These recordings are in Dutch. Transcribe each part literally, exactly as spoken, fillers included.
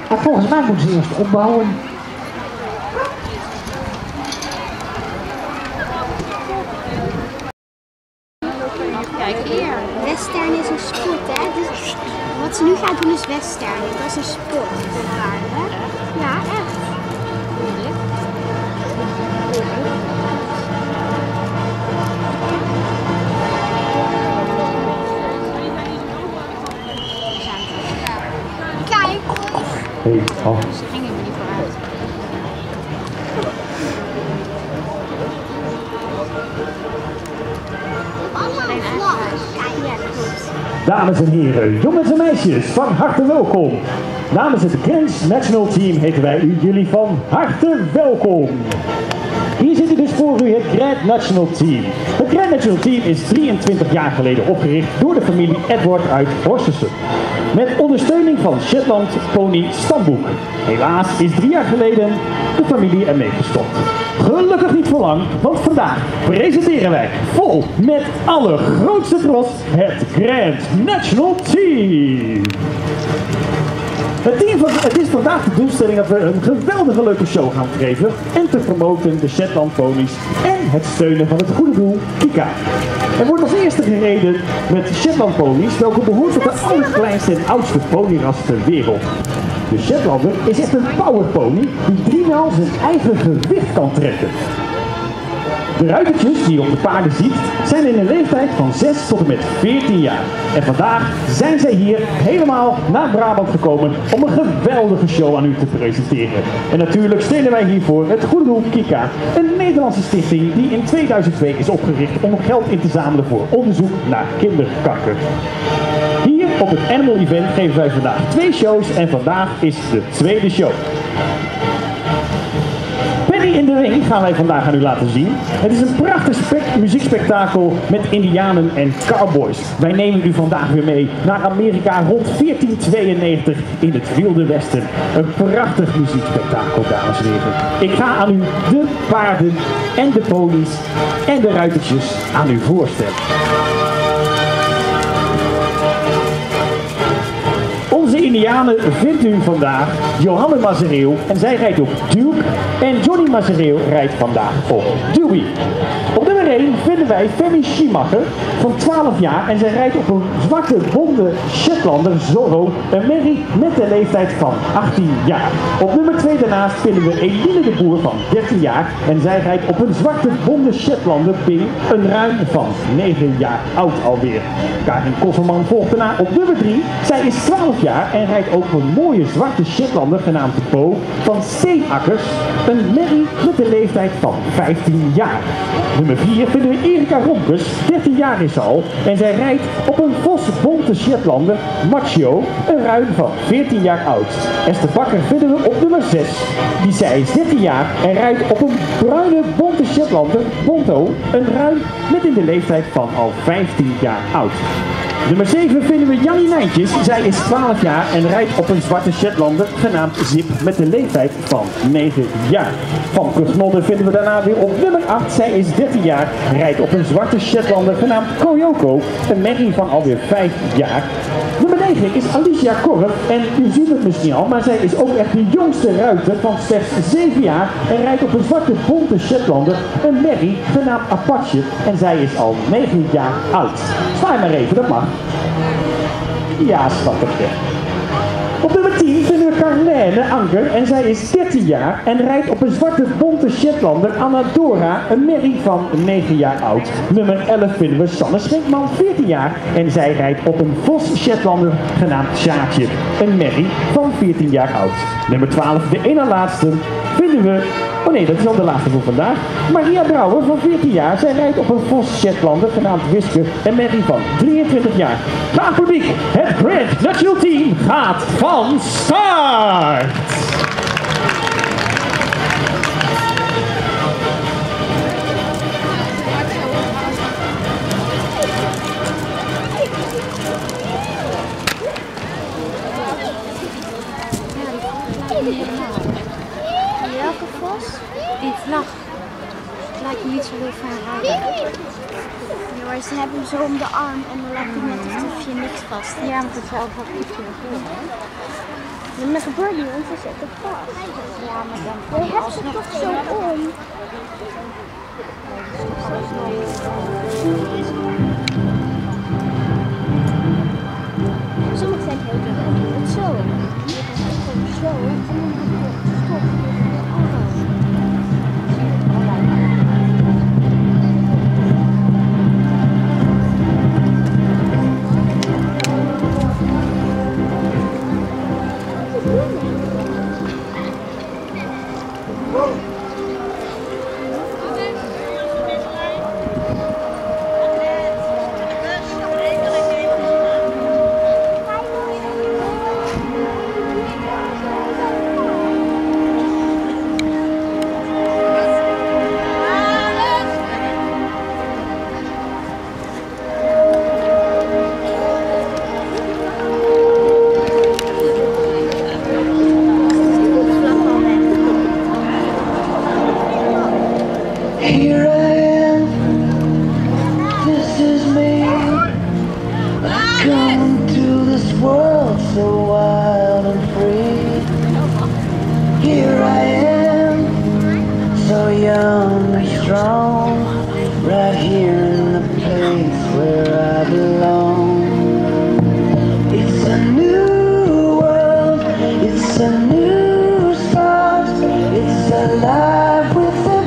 Maar volgens mij moeten ze eerst opbouwen. Kijk hier. Western is een sport, hè? Dus wat ze nu gaan doen is western. Dat is een sport. Hè? Ja, echt. Kijk. Hey, oh. Ze gingen er niet vooruit. Allemaal vlag. Ja, klopt. Dames en heren, jongens en meisjes, van harte welkom. Namens het Grens National Team heten wij u jullie van harte welkom. Hier zit u dus voor u het Grand National Team. Het Grand National Team is drieëntwintig jaar geleden opgericht door de familie Edward uit Horstussen. Met ondersteuning van Shetland Pony Stamboek. Helaas is drie jaar geleden de familie ermee gestopt. Gelukkig niet voor lang, want vandaag presenteren wij vol met allergrootste trots het Grand National Team. Het, team van, het is vandaag de doelstelling dat we een geweldige leuke show gaan geven en te promoten de Shetland ponies en het steunen van het goede doel Kika. Er wordt als eerste gereden met Shetland ponies, welke behoort tot de allerkleinste en oudste ponyras ter wereld. De Shetlander is echt een powerpony die driemaal zijn eigen gewicht kan trekken. De ruitertjes die je op de paarden ziet zijn in een leeftijd van zes tot en met veertien jaar. En vandaag zijn zij hier helemaal naar Brabant gekomen om een geweldige show aan u te presenteren. En natuurlijk steunen wij hiervoor het Goede Doel Kika, een Nederlandse stichting die in tweeduizend twee is opgericht om geld in te zamelen voor onderzoek naar kinderkanker. Hier op het Animal Event geven wij vandaag twee shows en vandaag is de tweede show. Penny in the Ring gaan wij vandaag aan u laten zien. Het is een prachtig muziekspektakel met indianen en cowboys. Wij nemen u vandaag weer mee naar Amerika rond veertien tweeënnegentig in het Wilde Westen. Een prachtig muziekspektakel, dames en heren. Ik ga aan u de paarden en de ponies en de ruitertjes aan u voorstellen. Onze Indianen vindt u vandaag Johanne Mazereel en zij rijdt op Duke en Johnny Mazereel rijdt vandaag op Dewey. Op nummer één vinden wij Femi Schiemacher van twaalf jaar en zij rijdt op een zwarte blonde Shetlander Zorro, een merrie met de leeftijd van achttien jaar. Op nummer twee daarnaast vinden we Eline de Boer van dertien jaar en zij rijdt op een zwarte blonde Shetlander Ping, een ruim van negen jaar oud alweer. Karin Kosselman volgt daarna op nummer drie. Zij is twaalf jaar en rijdt ook een mooie zwarte Shetlander genaamd Bo van Steenakkers, een merrie met de leeftijd van vijftien jaar. Nummer vier vinden we Erika Rompkes, dertien jaar is ze al, en zij rijdt op een vosbonte Shetlander Macho, een ruim van veertien jaar oud. Esther Bakker vinden we op nummer zes, die zij is dertien jaar en rijdt op een bruine bonte Shetlander Bonto, een ruim met in de leeftijd van al vijftien jaar oud. Nummer zeven vinden we Jannie Nijntjes. Zij is twaalf jaar en rijdt op een zwarte Shetlander genaamd Zip met de leeftijd van negen jaar. Van Knodder vinden we daarna weer op nummer acht. Zij is dertien jaar en rijdt op een zwarte Shetlander genaamd Koyoko, een merrie van alweer vijf jaar. Nummer negen is Alicia Korf en u ziet het misschien al, maar zij is ook echt de jongste ruiter van slechts zeven jaar en rijdt op een zwarte bonte Shetlander, een merrie genaamd Apache en zij is al negen jaar oud. Zwaai maar even, dat mag. Ja, schattige. Op nummer tien vinden we Carlene Anker en zij is dertien jaar en rijdt op een zwarte bonte Shetlander Anadora, een merrie van negen jaar oud. Nummer elf vinden we Sanne Schenkman, veertien jaar en zij rijdt op een vos Shetlander genaamd Sjaakje, een merrie van veertien jaar oud. Nummer twaalf, de ene laatste, vinden we, oh nee, dat is al de laatste voor vandaag, Maria Brouwer van veertien jaar. Zij rijdt op een vos Shetlander genaamd Wiske, een merrie van drieëntwintig jaar. Graag publiek, het Grand National Team gaat van start! Welke vos? Die vlag. Het lijkt me niet zo heel fijn rijden. Ja, maar ze hebben hem zo om de arm en dan lijkt het net alsof je niks vast hebt. Ja, maar het is wel wat goed. En dan gebeurt niet, want ze zitten vast. Ja, maar dan... Je hebt ze toch zo om. Sommigen zijn heel druk. Het zo. Zo. En dan stop. Here I am, this is me. I come to this world so wild and free. Here I am, so young and strong, right here in the place where I belong. It's a new world, it's a new start, it's a life with a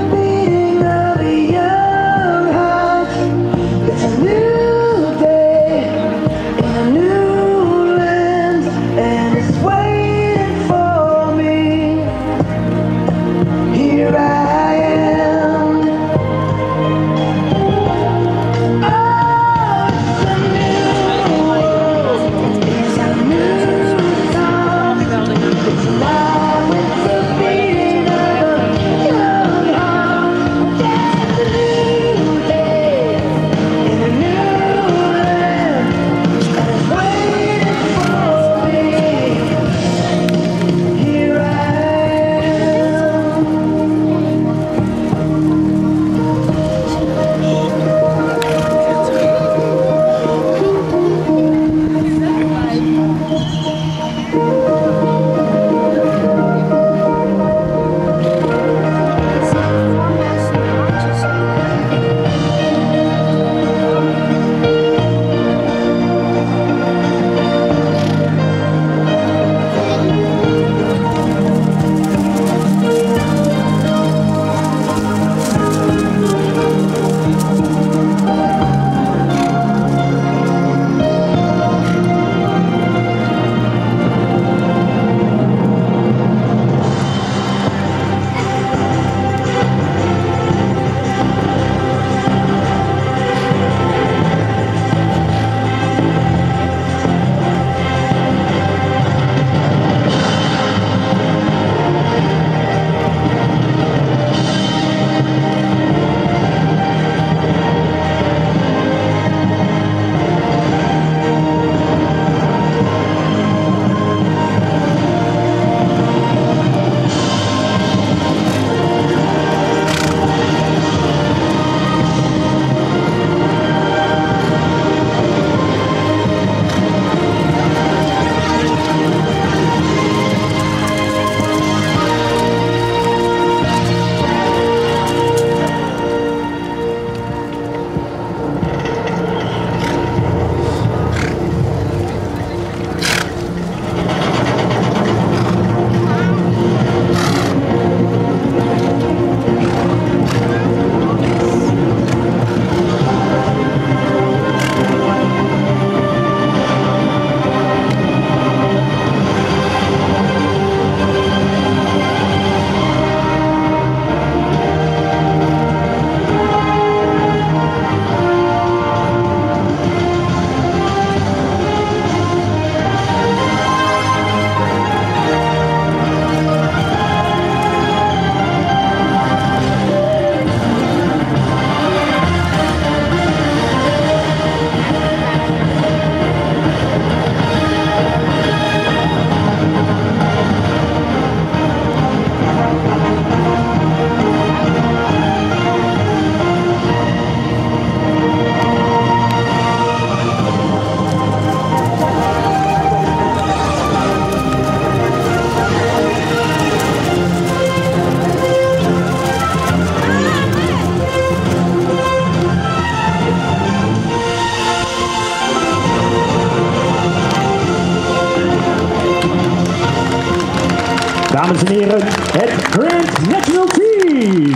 Dames en heren, het Grand National Team.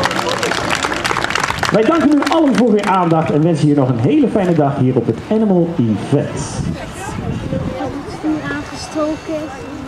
Wij danken u allen voor uw aandacht en wensen je nog een hele fijne dag hier op het Animal Event. Ik heb het vuur aangestoken.